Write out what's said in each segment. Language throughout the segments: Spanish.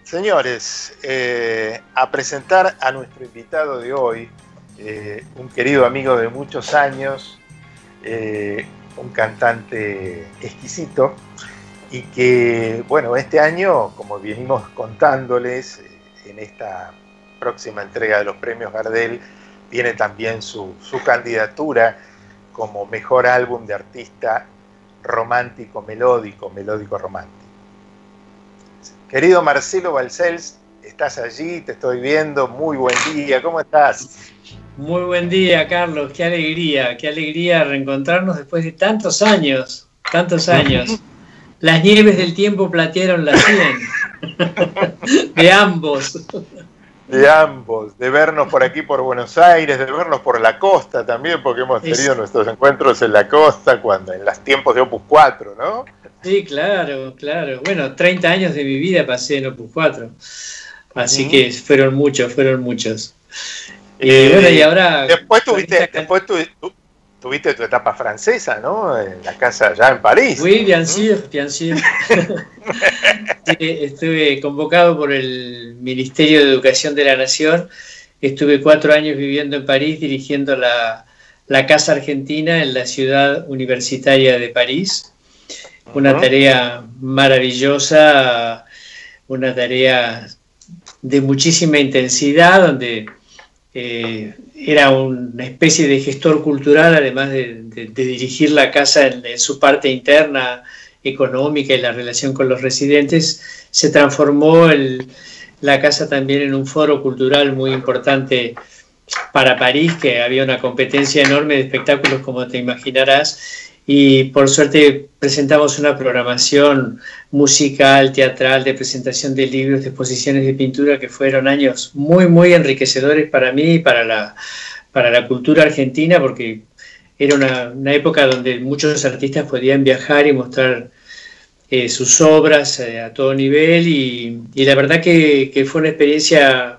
Señores, a presentar a nuestro invitado de hoy, un querido amigo de muchos años, un cantante exquisito y que, bueno, este año, como venimos contándoles, en esta próxima entrega de los premios Gardel, tiene también su candidatura como mejor álbum de artista romántico, melódico romántico. Querido Marcelo Balcells, estás allí, te estoy viendo, muy buen día, ¿cómo estás? Muy buen día, Carlos, qué alegría reencontrarnos después de tantos años. Las nieves del tiempo platearon la sien, de ambos. De ambos, de vernos por aquí por Buenos Aires, de vernos por la costa también, porque hemos tenido nuestros encuentros en la costa, en los tiempos de Opus 4, ¿no? Sí, claro. Bueno, 30 años de mi vida pasé en Opus 4, así que fueron muchos. Bueno, y ahora... Después tuviste tu etapa francesa, ¿no? En la casa allá en París. Oui, bien sûr. Sí, estuve convocado por el Ministerio de Educación de la Nación. Estuve 4 años viviendo en París, dirigiendo la Casa Argentina en la ciudad universitaria de París. Una tarea maravillosa, una tarea de muchísima intensidad, donde era una especie de gestor cultural, además de dirigir la casa en su parte interna, económica y la relación con los residentes. Se transformó la casa también en un foro cultural muy importante para París, que había una competencia enorme de espectáculos, como te imaginarás, y por suerte presentamos una programación musical, teatral, de presentación de libros, de exposiciones de pintura, que fueron años muy enriquecedores para mí y para la cultura argentina, porque era una época donde muchos artistas podían viajar y mostrar sus obras a todo nivel, y la verdad que fue una experiencia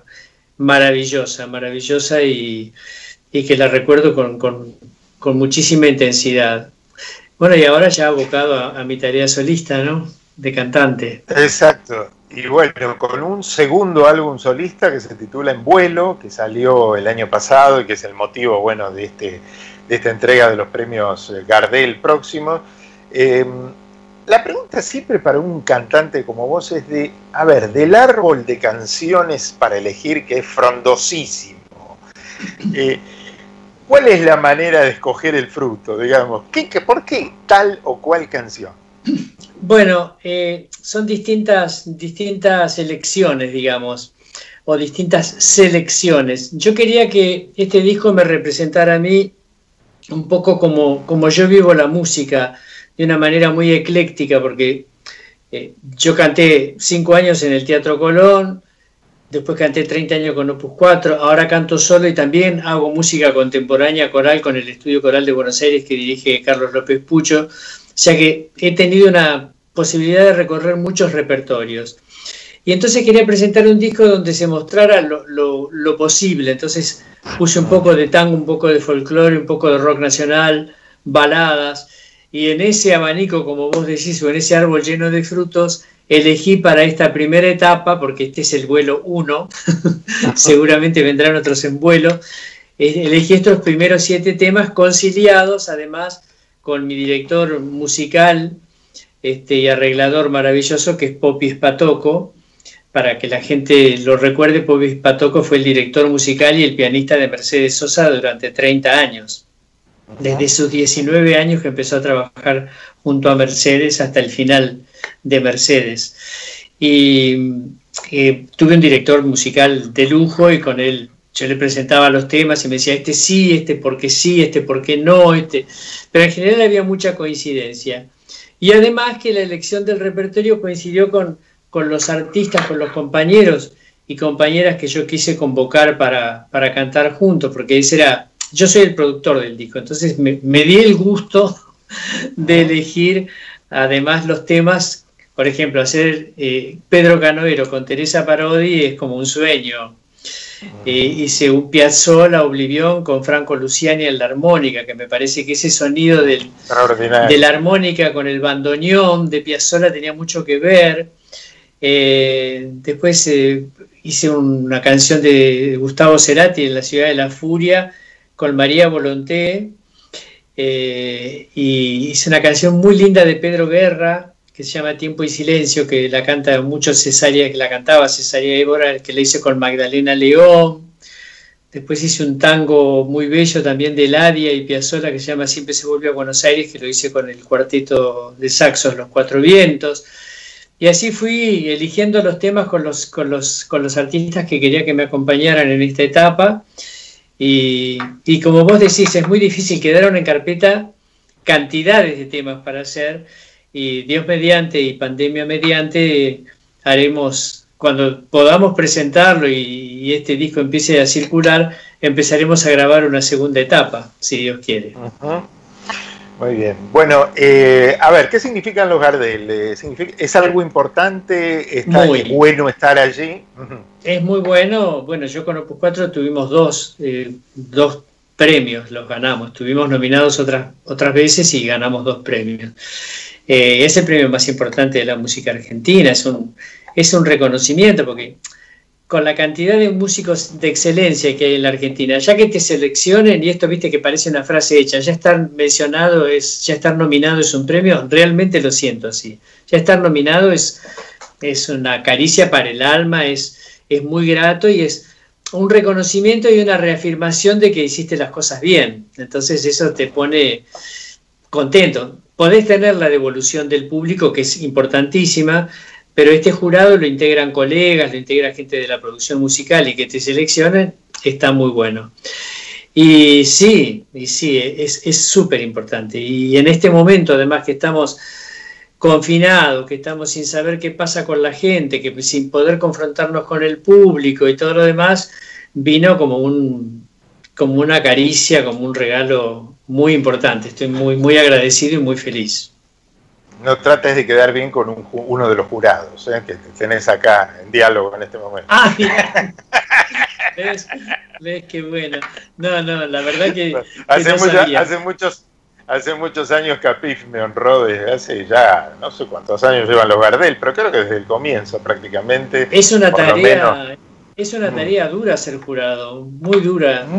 maravillosa y que la recuerdo con muchísima intensidad. Bueno, y ahora ya abocado a mi tarea solista, ¿no? De cantante. Exacto. Y bueno, con un segundo álbum solista que se titula En Vuelo, que salió el año pasado y que es el motivo, bueno, de esta entrega de los premios Gardel próximos. La pregunta siempre para un cantante como vos es del árbol de canciones para elegir, que es frondosísimo, ¿cuál es la manera de escoger el fruto, digamos? ¿Por qué tal o cual canción? Bueno, son distintas elecciones, digamos, o distintas selecciones. Yo quería que este disco me representara a mí un poco como yo vivo la música, de una manera muy ecléctica, porque yo canté 5 años en el Teatro Colón, después canté 30 años con Opus 4, ahora canto solo y también hago música contemporánea coral con el Estudio Coral de Buenos Aires que dirige Carlos López Pucho, o sea que he tenido una posibilidad de recorrer muchos repertorios. Y entonces quería presentar un disco donde se mostrara lo posible, entonces puse un poco de tango, un poco de folclore, un poco de rock nacional, baladas, y en ese abanico, como vos decís, o en ese árbol lleno de frutos, elegí para esta primera etapa, porque este es el vuelo 1, seguramente vendrán otros en vuelo, elegí estos primeros 7 temas conciliados, además, con mi director musical y arreglador maravilloso, que es Popi Spatoco. Para que la gente lo recuerde, Popi Spatoco fue el director musical y el pianista de Mercedes Sosa durante 30 años. Desde sus 19 años que empezó a trabajar junto a Mercedes hasta el final de Mercedes. Y tuve un director musical de lujo, y con él yo le presentaba los temas y me decía, este por qué no, pero en general había mucha coincidencia. Y además que la elección del repertorio coincidió con los artistas, con los compañeros y compañeras que yo quise convocar para cantar juntos, porque yo soy el productor del disco, entonces me di el gusto de elegir además los temas. Por ejemplo, hacer Pedro Canoero con Teresa Parodi es como un sueño. Hice un Piazzolla Oblivión con Franco Luciani en la armónica, que me parece que ese sonido de la armónica con el bandoneón de Piazzolla tenía mucho que ver. Después hice una canción de Gustavo Cerati en La Ciudad de la Furia con María Volonté, y hice una canción muy linda de Pedro Guerra que se llama Tiempo y Silencio, que la canta mucho Cesárea, que la cantaba Cesárea Évora, que la hice con Magdalena León. Después hice un tango muy bello también de Eladia y Piazzolla que se llama Siempre se volvió a Buenos Aires, que lo hice con el cuarteto de saxos Los Cuatro Vientos. Y así fui eligiendo los temas con los artistas que quería que me acompañaran en esta etapa. Y como vos decís, es muy difícil, quedaron en carpeta cantidades de temas para hacer, y Dios mediante y pandemia mediante haremos, cuando podamos presentarlo y este disco empiece a circular, empezaremos a grabar una segunda etapa, si Dios quiere. Uh-huh. Muy bien. Bueno, a ver, ¿qué significan los Gardel? ¿Es algo importante? ¿Es bueno estar allí? Uh-huh. Es muy bueno. Bueno, yo con Opus 4 tuvimos dos premios, los ganamos. Estuvimos nominados otras veces y ganamos 2 premios. Es el premio más importante de la música argentina, es un reconocimiento, porque con la cantidad de músicos de excelencia que hay en la Argentina, ya que te seleccionen, y esto viste que parece una frase hecha, ya estar mencionado ya estar nominado es un premio, realmente lo siento así. Ya estar nominado es una caricia para el alma, es muy grato y es un reconocimiento y una reafirmación de que hiciste las cosas bien. Entonces eso te pone contento. Podés tener la devolución del público, que es importantísima, pero este jurado lo integran colegas, lo integra gente de la producción musical, y que te seleccionen está muy bueno. Y sí, es súper importante. Y en este momento, además, que estamos confinados, que estamos sin saber qué pasa con la gente, que sin poder confrontarnos con el público y todo lo demás, vino como una caricia, como un regalo muy importante. Estoy muy, muy agradecido y muy feliz. No trates de quedar bien con uno de los jurados, que tenés acá en diálogo en este momento. Ah, mira. ¿Ves qué bueno? No, la verdad que hace muchos años Capif me honró, desde hace ya no sé cuántos años llevan los Gardel, pero creo que desde el comienzo prácticamente. Es una tarea dura ser jurado, muy dura.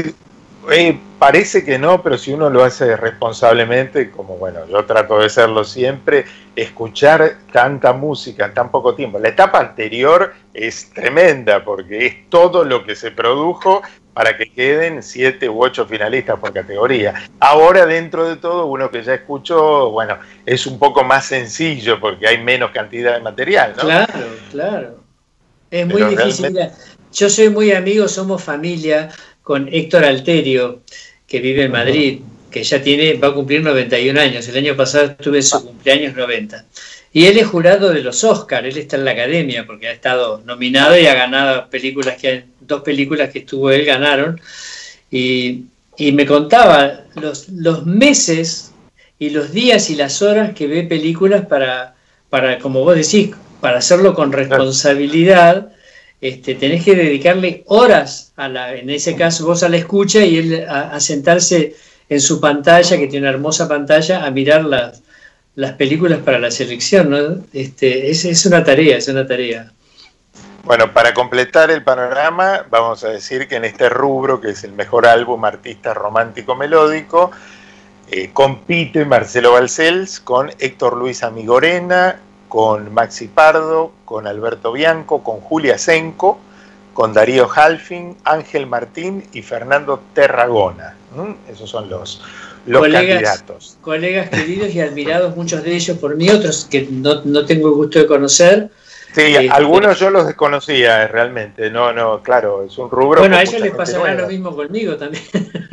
Parece que no, pero si uno lo hace responsablemente, como bueno, yo trato de hacerlo siempre, escuchar tanta música en tan poco tiempo. La etapa anterior es tremenda porque es todo lo que se produjo para que queden 7 u 8 finalistas por categoría. Ahora, dentro de todo, uno que ya escuchó, bueno, es un poco más sencillo porque hay menos cantidad de material, ¿no? Claro. Es muy difícil. Realmente... Yo soy muy amigo, somos familia, con Héctor Alterio, que vive en Madrid, que ya va a cumplir 91 años. El año pasado estuve en su cumpleaños 90. Y él es jurado de los Oscars, él está en la academia, porque ha estado nominado y ha ganado dos películas que estuvo él ganaron. Y me contaba los meses y los días y las horas que ve películas para, como vos decís, para hacerlo con responsabilidad. Tenés que dedicarle horas en ese caso vos a la escucha y él a sentarse en su pantalla, que tiene una hermosa pantalla, a mirar las películas para la selección, ¿no? Es una tarea. Bueno, para completar el panorama, vamos a decir que en este rubro, que es el mejor álbum artista romántico melódico, compite Marcelo Balcells con Héctor Luis Amigorena, con Maxi Pardo, con Alberto Bianco, con Julia Senco, con Darío Halfin, Ángel Martín y Fernando Terragona. Esos son los candidatos. Colegas queridos y admirados, muchos de ellos por mí, otros que no tengo el gusto de conocer. Sí, algunos yo los desconocía realmente. No, claro, es un rubro. Bueno, a ellos les pasará lo mismo conmigo también.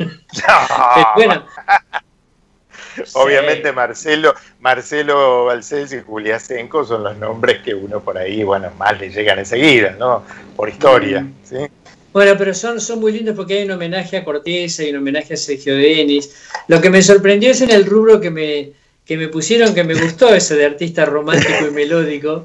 Bueno. Obviamente sí. Marcelo Balcells y Julia Senco son los nombres que uno por ahí, más le llegan enseguida, ¿no? Por historia, ¿sí? Bueno, pero son muy lindos porque hay un homenaje a Corteza y un homenaje a Sergio Denis. Lo que me sorprendió es en el rubro que me pusieron, que me gustó eso de artista romántico y melódico.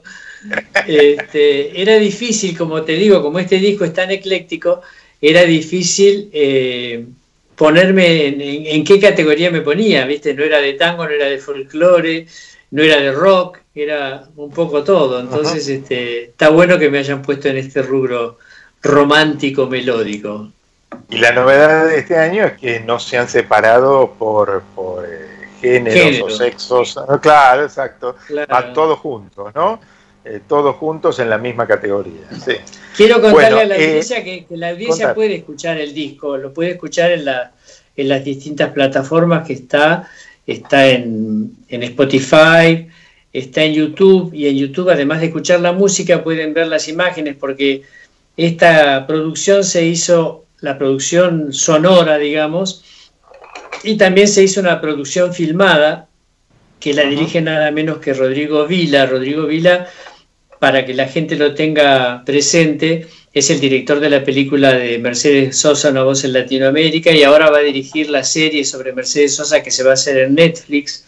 Era difícil, como te digo, como este disco es tan ecléctico, era difícil ponerme en qué categoría me ponía, ¿viste? No era de tango, no era de folclore, no era de rock, era un poco todo. Entonces, está bueno que me hayan puesto en este rubro romántico melódico. Y la novedad de este año es que no se han separado por géneros o sexos. Claro, exacto. Claro. Van todos juntos, ¿no? Todos juntos en la misma categoría. Sí. Quiero contarle a la audiencia que la audiencia Contar. puede escuchar el disco, lo puede escuchar en las distintas plataformas que está en Spotify, está en YouTube, y en YouTube, además de escuchar la música, pueden ver las imágenes, porque esta producción se hizo, la producción sonora, digamos, y también se hizo una producción filmada que la dirige nada menos que Rodrigo Vila. Rodrigo Vila, para que la gente lo tenga presente, es el director de la película de Mercedes Sosa, Una voz en Latinoamérica, y ahora va a dirigir la serie sobre Mercedes Sosa que se va a hacer en Netflix.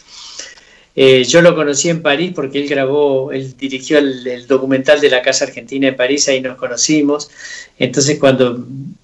Yo lo conocí en París porque él dirigió el documental de la Casa Argentina en París, ahí nos conocimos. Entonces, cuando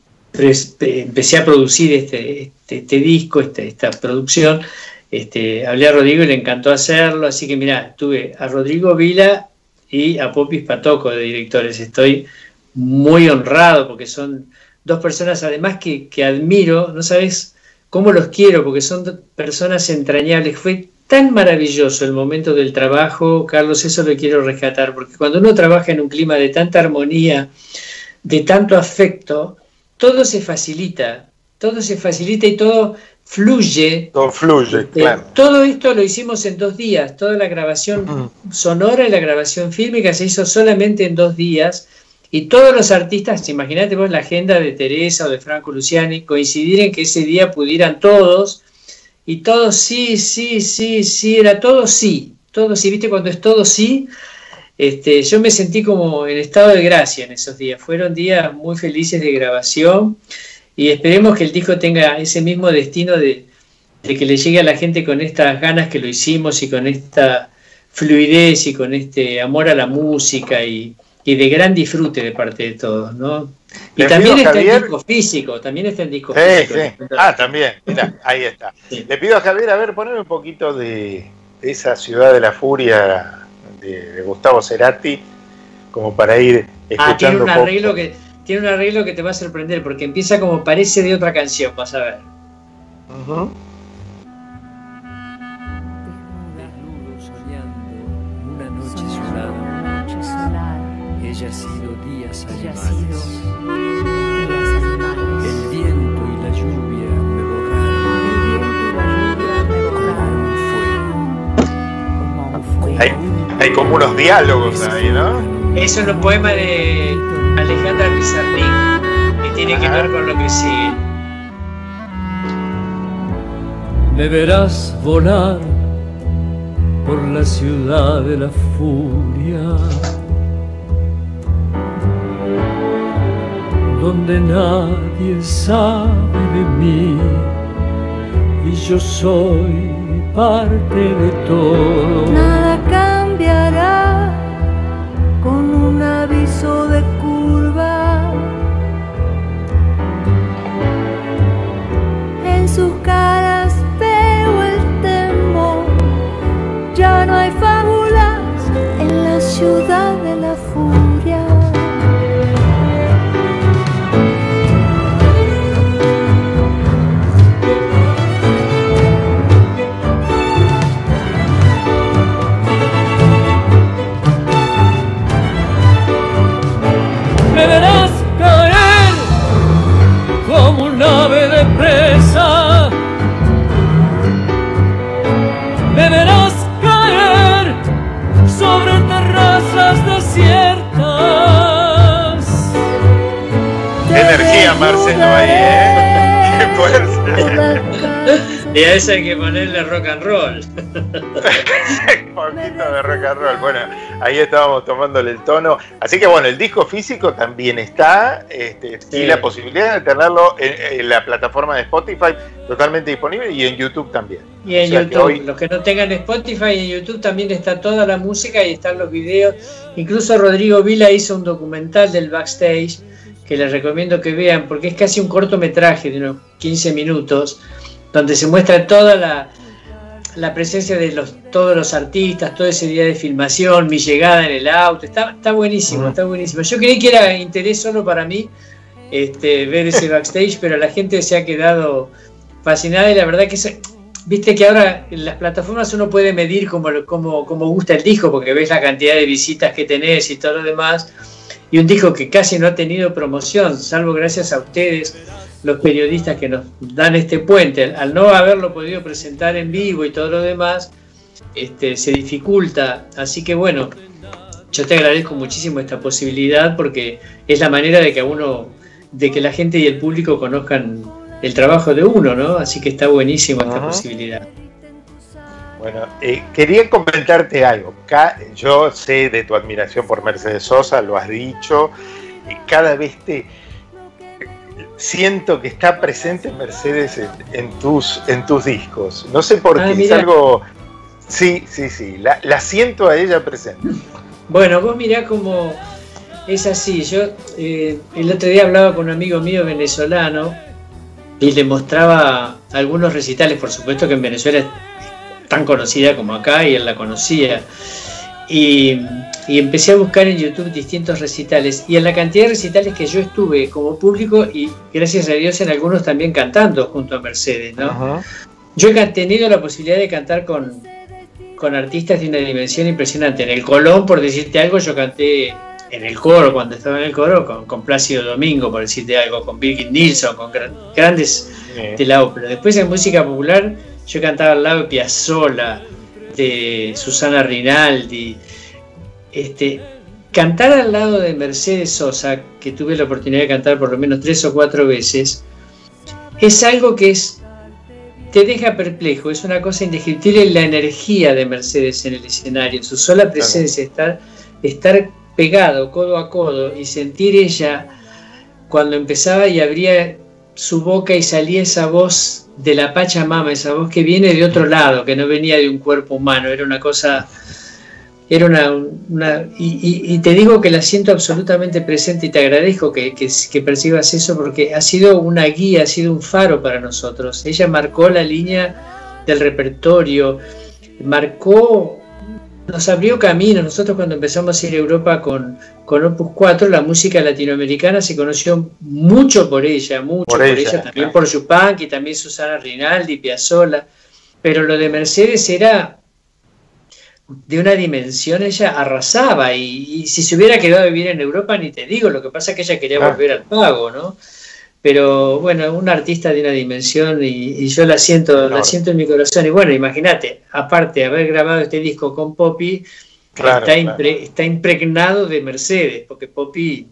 empecé a producir este disco, esta producción, hablé a Rodrigo y le encantó hacerlo. Así que mirá, tuve a Rodrigo Vila y a Popis Patoco de directores. Estoy muy honrado porque son dos personas además que admiro. No sabes cómo los quiero, porque son personas entrañables. Fue tan maravilloso el momento del trabajo, Carlos, eso lo quiero rescatar, porque cuando uno trabaja en un clima de tanta armonía, de tanto afecto, todo se facilita y todo fluye. Todo fluye, claro. Todo esto lo hicimos en 2 días, toda la grabación sonora y la grabación fílmica se hizo solamente en 2 días, y todos los artistas, imagínate vos la agenda de Teresa o de Franco Luciani, coincidir en que ese día pudieran todos, y todos sí, era todo sí, viste, cuando es todo sí. Yo me sentí como en estado de gracia en esos días. Fueron días muy felices de grabación, y esperemos que el disco tenga ese mismo destino de que le llegue a la gente con estas ganas que lo hicimos, y con esta fluidez, y con este amor a la música, y de gran disfrute de parte de todos, ¿no? Y también está el disco físico, Sí. Ah, también, mira, ahí está. Sí. Le pido a Javier, a ver, poneme un poquito de esa Ciudad de la Furia de Gustavo Cerati, como para ir escuchando. Tiene un arreglo que te va a sorprender, porque empieza como parece de otra canción, vas a ver. Desnudo soñando una noche solar, ella ha sido días animales. El viento y la lluvia me borraron. Como un fuego. Hay como unos diálogos ahí, ¿no? Eso es un poema de Alejandra Pizarnik, que tiene que ver con lo que sigue. Me verás volar por la ciudad de la furia, donde nadie sabe de mí, y yo soy parte de todo. Nada cambiará con un aviso de curva en sus caras. Veo el temor, ya no hay fábulas en la ciudad de la furia. Me verás caer como un ave de presa. Me verás caer sobre terrazas desiertas. Qué energía, Marcelo, ahí, ¿eh? Qué fuerza. Y a eso hay que ponerle rock and roll. Un poquito de rock and roll. Bueno, ahí estábamos tomándole el tono. Así que bueno, el disco físico también está, Sí. y la posibilidad de tenerlo en la plataforma de Spotify totalmente disponible, y en YouTube también. Y en O sea, YouTube, hoy... los que no tengan Spotify, en YouTube también está toda la música y están los videos. Incluso Rodrigo Vila hizo un documental del backstage que les recomiendo que vean, porque es casi un cortometraje de unos 15 minutos, donde se muestra toda la presencia de todos los artistas, todo ese día de filmación, mi llegada en el auto, está buenísimo, está buenísimo. Yo creí que era interés solo para mí ver ese backstage, pero la gente se ha quedado fascinada y la verdad que viste que ahora en las plataformas uno puede medir cómo gusta el disco, porque ves la cantidad de visitas que tenés y todo lo demás, y un disco que casi no ha tenido promoción, salvo gracias a ustedes, los periodistas que nos dan este puente. Al no haberlo podido presentar en vivo y todo lo demás, se dificulta. Así que bueno, yo te agradezco muchísimo esta posibilidad, porque es la manera de que la gente y el público conozcan el trabajo de uno, ¿no? Así que está buenísimo esta posibilidad. Bueno, quería comentarte algo. Yo sé de tu admiración por Mercedes Sosa, lo has dicho, y cada vez siento que está presente Mercedes en tus discos. No sé por qué, mirá. Es algo... Sí, la siento a ella presente. Bueno, vos mirá cómo es así. Yo el otro día hablaba con un amigo mío venezolano y le mostraba algunos recitales, por supuesto que en Venezuela es tan conocida como acá y él la conocía. Y empecé a buscar en YouTube distintos recitales, y en la cantidad de recitales que yo estuve como público, y gracias a Dios en algunos también cantando junto a Mercedes, ¿no? Yo he tenido la posibilidad de cantar con artistas de una dimensión impresionante. En el Colón, por decirte algo, yo canté en el coro, cuando estaba en el coro, con Plácido Domingo, por decirte algo, con Birgit Nilsson, con grandes de la ópera. Después en música popular yo cantaba al lado de Piazzolla, de Susana Rinaldi. Cantar al lado de Mercedes Sosa, que tuve la oportunidad de cantar por lo menos 3 o 4 veces, es algo que te deja perplejo, es una cosa indescriptible. La energía de Mercedes en el escenario, su sola presencia, estar pegado codo a codo y sentir ella cuando empezaba y abría su boca y salía esa voz de la Pachamama, esa voz que viene de otro lado, que no venía de un cuerpo humano, era una cosa, y te digo que la siento absolutamente presente, y te agradezco que percibas eso, porque ha sido una guía, ha sido un faro para nosotros. Ella marcó la línea del repertorio, nos abrió camino. Nosotros cuando empezamos a ir a Europa con Opus 4, la música latinoamericana se conoció mucho por ella, también por Yupanqui, también Susana Rinaldi, Piazzolla, pero lo de Mercedes era de una dimensión, ella arrasaba, y si se hubiera quedado a vivir en Europa, ni te digo. Lo que pasa es que ella quería volver al pago, ¿no? Pero bueno, una artista de una dimensión, y yo la siento en mi corazón. Y bueno, imagínate, aparte de haber grabado este disco con Poppy, está impregnado de Mercedes, porque Poppy,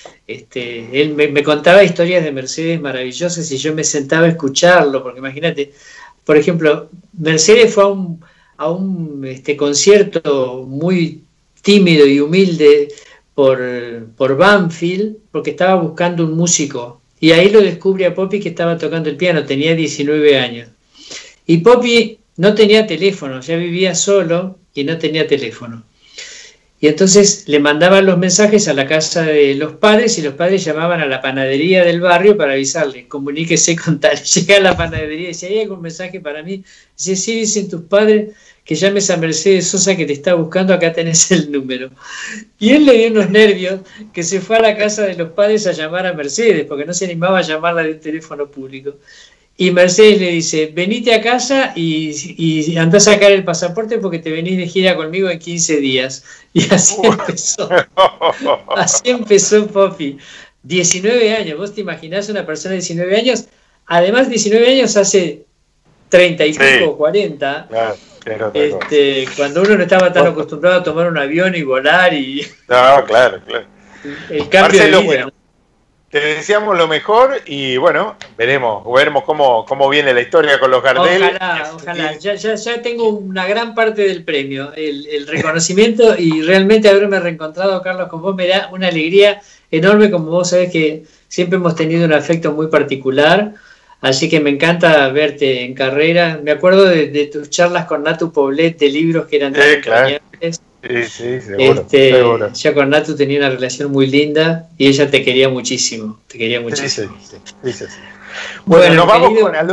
él me contaba historias de Mercedes maravillosas y yo me sentaba a escucharlo, porque imagínate, por ejemplo, Mercedes fue a un concierto muy tímido y humilde por Banfield, porque estaba buscando un músico. Y ahí lo descubre a Poppy, que estaba tocando el piano, tenía 19 años. Y Poppy no tenía teléfono, ya vivía solo y no tenía teléfono. Y entonces le mandaban los mensajes a la casa de los padres, y los padres llamaban a la panadería del barrio para avisarle: comuníquese con tal. Llega a la panadería y dice: ¿hay algún mensaje para mí? Dice: sí, dicen tus padres que llames a Mercedes Sosa, que te está buscando, acá tenés el número. Y él le dio unos nervios, que se fue a la casa de los padres a llamar a Mercedes, porque no se animaba a llamarla de un teléfono público. Y Mercedes le dice: venite a casa y andá a sacar el pasaporte, porque te venís de gira conmigo en 15 días. Y así empezó. Así empezó Poppy. 19 años, vos te imaginás una persona de 19 años, además 19 años hace 30 y pico o 40. Claro. Cuando uno no estaba tan acostumbrado a tomar un avión y volar y... No, claro. El cambio Marcelo, de vida. Bueno, te deseamos lo mejor y bueno, veremos cómo viene la historia con los Gardel. Ojalá. Ya tengo una gran parte del premio, el reconocimiento, y realmente haberme reencontrado, Carlos, con vos me da una alegría enorme. Como vos sabés que siempre hemos tenido un afecto muy particular. Así que me encanta verte en carrera. Me acuerdo de tus charlas con Natu Poblet, de libros que eran tan entrañables. Sí, seguro. Yo con Natu tenía una relación muy linda y ella te quería muchísimo. Sí. Bueno, nos vamos con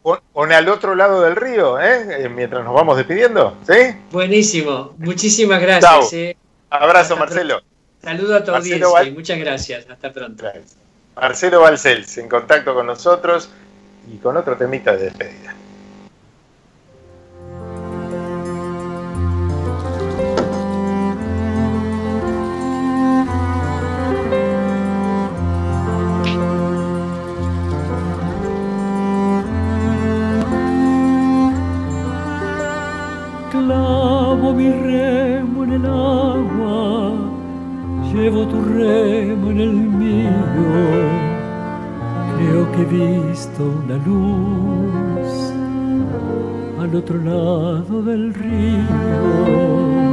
con al otro lado del río, mientras nos vamos despidiendo, ¿sí? Buenísimo, muchísimas gracias. Abrazo, Marcelo. Saludo a tu audiencia y muchas gracias. Hasta pronto. Gracias. Marcelo Balcells, en contacto con nosotros y con otro temita de despedida. Clavo mi remo en el agua, llevo tu remo en el mío. Creo que he visto una luz al otro lado del río.